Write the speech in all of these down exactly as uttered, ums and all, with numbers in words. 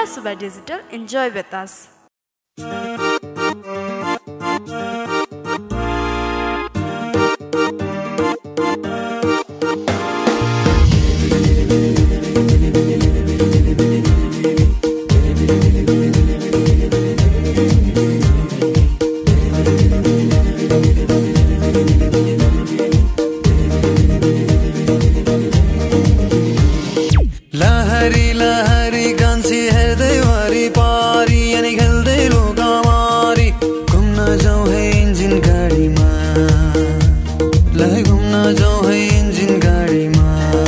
Suba Digital. Enjoy with us. लहरी लहरी कांसी हृदयवारी पारी अनि खेल्दै लोका मारी घुम्न जाऊ है इन्जिन गाडीमा लहै घुम्न जाऊ है इन्जिन गाडीमा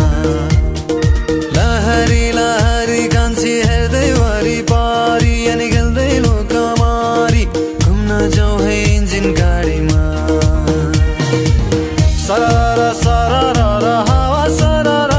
लहरी लहरी कांसी हृदयवारी पारी अनि खेल्दै लोका मारी घुम्न जाऊ है इन्जिन गाडीमा सररा सररा हावा सररा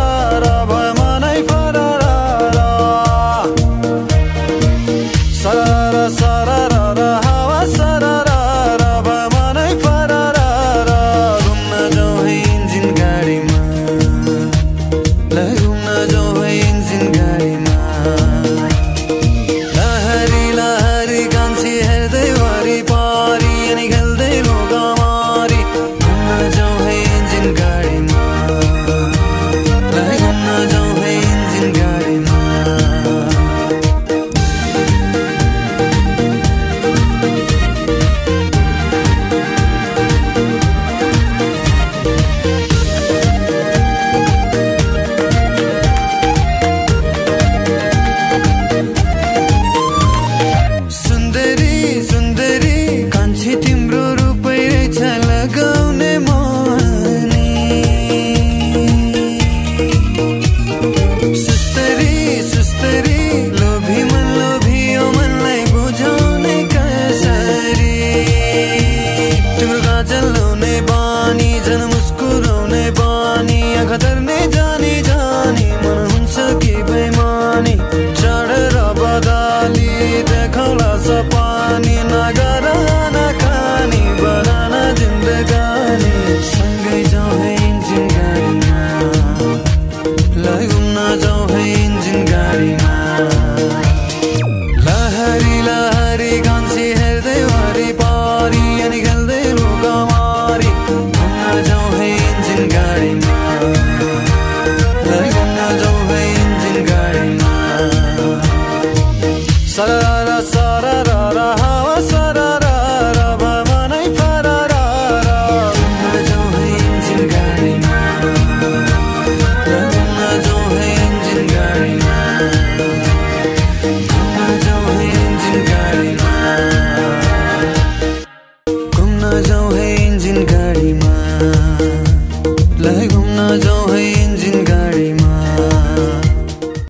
खतरने जानी जानी मन हुन्छ कि बेमानी चढेर बदाली देखाउला सपानी नगर नखानी बनाना जिन्दगानी सँगै जाऊ है इन्जिन गाडीमा लहै घुम्न जाऊ है इन्जिन गाडीमा लहरी लहरी कान्छी हृदयवारी पारी अनि खेल्दै लोका मारी घुम्न जाऊ है इन्जिन गाडीमा सररा सररा हावा सररा भमनै फररा घुम्न जाऊ है इन्जिन गाडीमा घुम्न जाऊ है इन्जिन गाडीमा घुम्न जाऊ है इन्जिन गाडीमा घुम्न जाऊ है इन्जिन गाडीमा लहै घुम्न जाऊ है